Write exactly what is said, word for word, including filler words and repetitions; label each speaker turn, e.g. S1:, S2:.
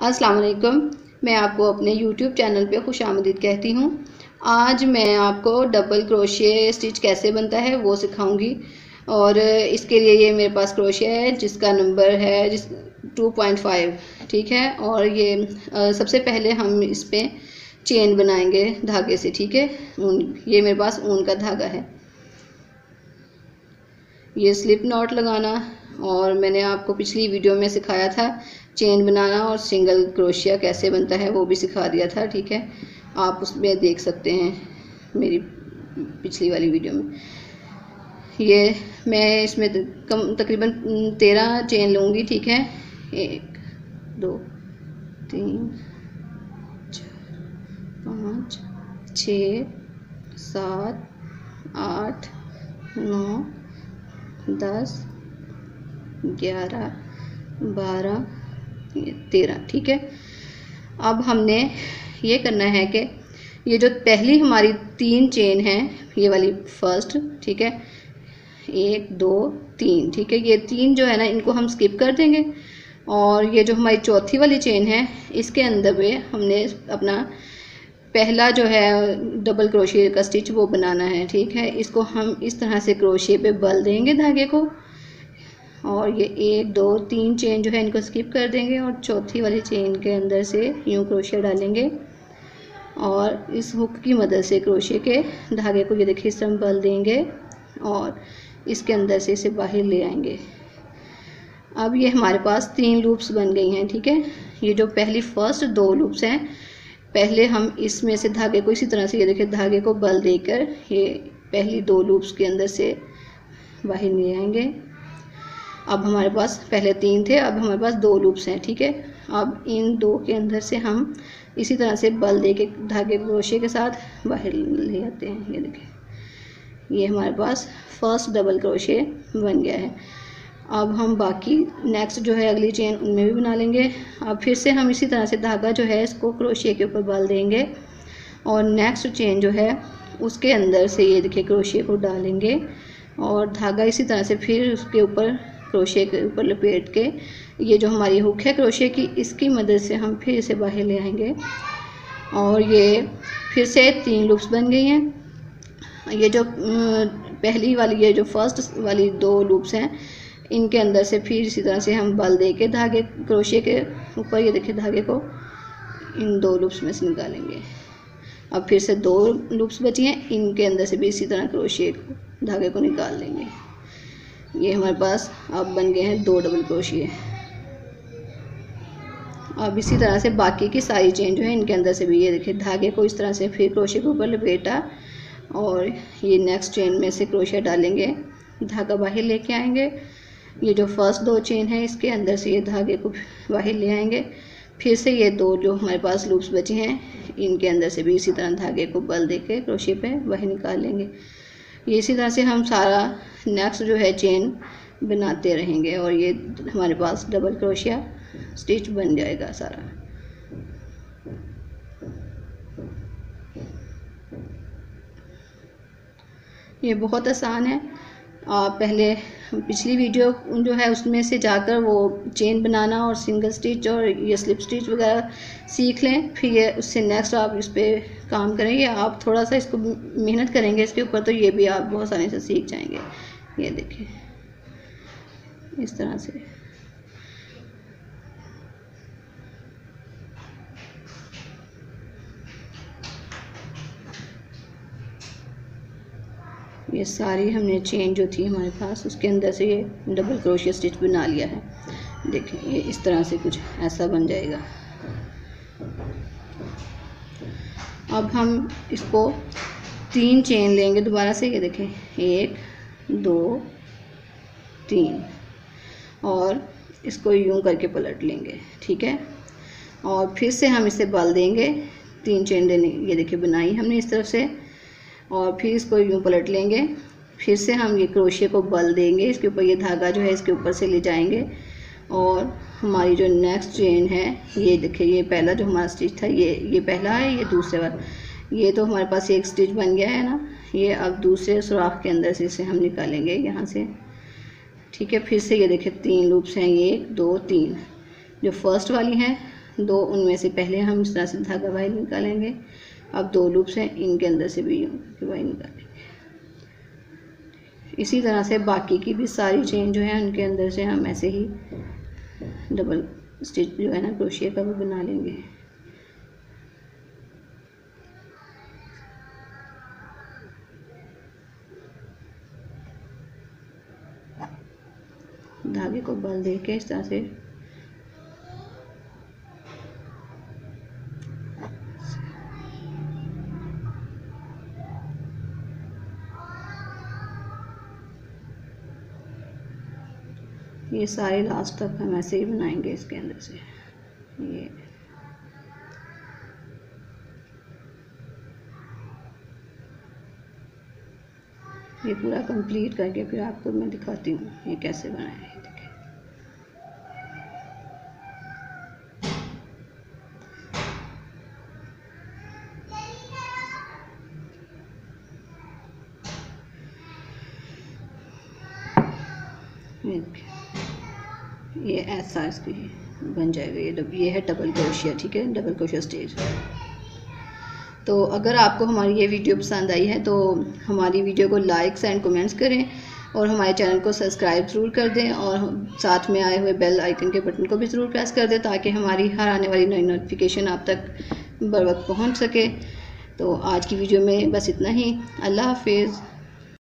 S1: अस्सलाम वालेकुम। मैं आपको अपने यूट्यूब चैनल पे खुशामदीद कहती हूँ। आज मैं आपको डबल क्रोशिया स्टिच कैसे बनता है वो सिखाऊंगी। और इसके लिए ये मेरे पास क्रोशिया है जिसका नंबर है जिस टू पॉइंट फाइव, ठीक है। और ये आ, सबसे पहले हम इस पर चेन बनाएंगे धागे से, ठीक है। ऊन, ये मेरे पास ऊन का धागा है। ये स्लिप नॉट लगाना, और मैंने आपको पिछली वीडियो में सिखाया था चेन बनाना और सिंगल क्रोशिया कैसे बनता है वो भी सिखा दिया था, ठीक है। आप उसमें देख सकते हैं मेरी पिछली वाली वीडियो में। ये मैं इसमें कम तकरीबन तेरह चेन लूँगी, ठीक है। एक दो तीन चार पाँच छः सात आठ नौ दस ग्यारह बारह तेरह, ठीक है। अब हमने ये करना है कि ये जो पहली हमारी तीन चेन है, ये वाली फर्स्ट, ठीक है, एक दो तीन, ठीक है। ये तीन जो है ना इनको हम स्किप कर देंगे। और ये जो हमारी चौथी वाली चेन है इसके अंदर में हमने अपना पहला जो है डबल क्रोशिया का स्टिच वो बनाना है, ठीक है। इसको हम इस तरह से क्रोशिया पे बल देंगे धागे को, और ये एक दो तीन चेन जो है इनको स्किप कर देंगे और चौथी वाली चेन के अंदर से यूँ क्रोशिया डालेंगे और इस हुक की मदद से क्रोशिया के धागे को ये देखिए इस तरह बल देंगे और इसके अंदर से इसे बाहर ले आएंगे। अब ये हमारे पास तीन लूप्स बन गई हैं, ठीक है। ये जो पहली फर्स्ट दो लूप्स हैं, पहले हम इसमें से धागे को इसी तरह से ये देखिए धागे को बल देकर ये पहली दो लूप्स के अंदर से बाहर ले आएंगे। अब हमारे पास पहले तीन थे, अब हमारे पास दो लूप्स हैं, ठीक है। अब इन दो के अंदर से हम इसी तरह से बल दे के धागे क्रोशिया के साथ बाहर ले आते हैं। ये देखिए ये हमारे पास फर्स्ट डबल क्रोशिया बन गया है। अब हम बाकी नेक्स्ट जो है अगली चेन उनमें भी बना लेंगे। अब फिर से हम इसी तरह से धागा जो है इसको क्रोशिया के ऊपर बल देंगे और नेक्स्ट चेन जो है उसके अंदर से ये देखिए क्रोशिया को डालेंगे और धागा इसी तरह से फिर उसके ऊपर क्रोशिया के ऊपर लपेट के ये जो हमारी हुक है क्रोशिया की इसकी मदद से हम फिर इसे बाहर ले आएंगे। और ये फिर से तीन लूप्स बन गई हैं। ये जो पहली वाली ये जो फर्स्ट वाली दो लूप्स हैं इनके अंदर से फिर इसी तरह से हम बल दे के धागे क्रोशिया के ऊपर ये देखिए धागे को इन दो लूप्स में से निकालेंगे। अब फिर से दो लूप्स बची हैं, इनके अंदर से भी इसी तरह क्रोशिया को धागे को निकाल लेंगे। ये हमारे पास अब बन गए हैं दो डबल क्रोशिया। अब इसी तरह से बाकी की सारी चेन जो है इनके अंदर से भी ये देखिए धागे को इस तरह से फिर क्रोशिया के ऊपर लपेटा और ये नेक्स्ट चेन में से क्रोशिया डालेंगे, धागा बाहर लेके आएंगे। ये जो फर्स्ट दो चेन है इसके अंदर से ये धागे को बाहर ले आएंगे। फिर से ये दो जो हमारे पास लूप्स बचे हैं इनके अंदर से भी इसी तरह धागे को बल दे के क्रोशिया पे बाहर निकाल लेंगे। ये इसी तरह से हम सारा नेक्स्ट जो है चेन बनाते रहेंगे और ये हमारे पास डबल क्रोशिया स्टिच बन जाएगा सारा। ये बहुत आसान है। आप पहले पिछली वीडियो जो है उसमें से जाकर वो चेन बनाना और सिंगल स्टिच और ये स्लिप स्टिच वगैरह सीख लें, फिर ये उससे नेक्स्ट आप इस पर काम करेंगे। आप थोड़ा सा इसको मेहनत करेंगे इसके ऊपर तो ये भी आप बहुत आसानी से सीख जाएंगे। ये देखिए इस तरह से ये सारी हमने चेन जो थी हमारे पास उसके अंदर से ये डबल क्रोशिया स्टिच बना लिया है। देखिए ये इस तरह से कुछ ऐसा बन जाएगा। अब हम इसको तीन चेन लेंगे दोबारा से, ये देखें एक दो तीन, और इसको यूं करके पलट लेंगे, ठीक है। और फिर से हम इसे बल देंगे, तीन चेन देने ये देखिए बनाई हमने इस तरफ से, और फिर इसको यूं पलट लेंगे। फिर से हम ये क्रोशिया को बल देंगे, इसके ऊपर ये धागा जो है इसके ऊपर से ले जाएंगे और हमारी जो नेक्स्ट चेन है ये देखिए ये पहला जो हमारा स्टिच था ये ये पहला है, ये दूसरे वाला, ये तो हमारे पास एक स्टिच बन गया है ना। ये अब दूसरे सुराख के अंदर से इसे हम निकालेंगे यहाँ से, ठीक है। फिर से ये देखिए तीन लूप्स हैं, एक दो तीन। जो फर्स्ट वाली हैं दो उनमें से पहले हम इस तरह से धागा बाहर निकालेंगे। अब दो लूप्स हैं, इनके अंदर से भी बाहर निकालेंगे। इसी तरह से बाकी की भी सारी चेन जो है उनके अंदर से हम ऐसे ही डबल स्टिच जो है ना क्रोशिया का वो बना लेंगे। धागे को बल दे के इस तरह से ये सारे लास्ट तक हम ऐसे ही बनाएंगे इसके अंदर से। ये ये पूरा कंप्लीट करके फिर आपको मैं दिखाती हूँ ये कैसे बनाया है। देखिए ये देखिए ये ऐसा इसकी बन जाएगा। ये डब, ये है डबल क्रोशिया, ठीक है, डबल क्रोशिया स्टेज। तो अगर आपको हमारी ये वीडियो पसंद आई है तो हमारी वीडियो को लाइक्स एंड कमेंट्स करें और हमारे चैनल को सब्सक्राइब ज़रूर कर दें और साथ में आए हुए बेल आइकन के बटन को भी ज़रूर प्रेस कर दें ताकि हमारी हर आने वाली नई नोटिफिकेशन आप तक बर वक्त पहुँच सके। तो आज की वीडियो में बस इतना ही। अल्लाह हाफिज़।